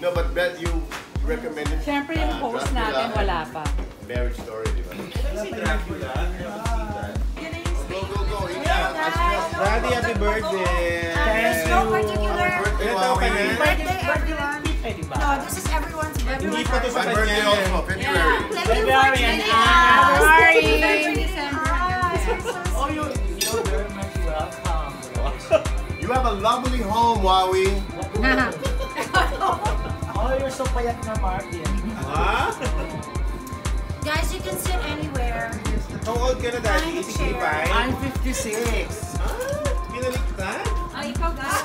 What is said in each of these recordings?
No, but Bet, you recommended. Siyempre yung host natin, wala pa. Marriage story, di ba? Si Dracula. Go. Daddy, happy birthday! There's no particular Birthday, no, this is everyone's birthday. Hindi pa to sa my birthday also, February. February and Oh, you're very much welcome. You have a lovely home, Wowie. Oh, you're so payat na, Martin. Huh? Guys, you can sit anywhere. How old ka na, Daddy? 85? I'm 56. Pinaliktad? Ay, ikaw guys.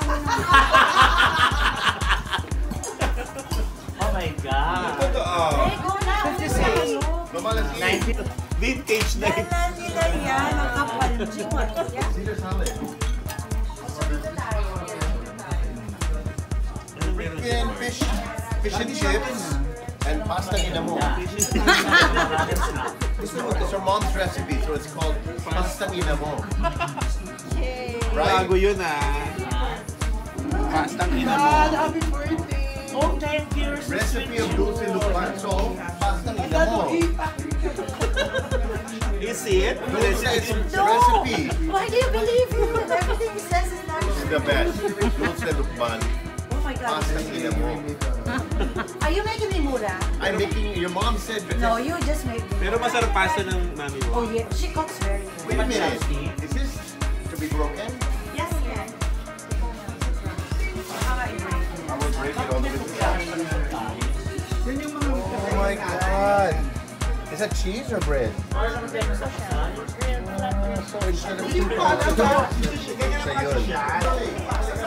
Oh my God. Totoo. Hey, go na. 56. 90. Vintage na ito. Kailan nila yan? Ang kapal. Caesar salad. Freaking fish and chips, and pasta ginamo. This is her mom's recipe, so it's called pasta ginamo. Right? Bago yun Pasta ginamo. Happy birthday. Oh, thank you. Recipe of dulce lupan, so pasta ginamo. Is it? No, it's a No! recipe. Why do you believe you? Everything he says is not It's the best. Dulce lupan, Oh my God. pasta ginamo. Are you making me mura? I'm making, your mom said, No, you just make me. Pero masarap pasta ng mami mo. Oh yeah, she cooks very good. wait a minute, is this to be broken? Yes, yes. I will break it all the way to the Oh my God. Is that cheese or bread? So instead of two parts, siya yun.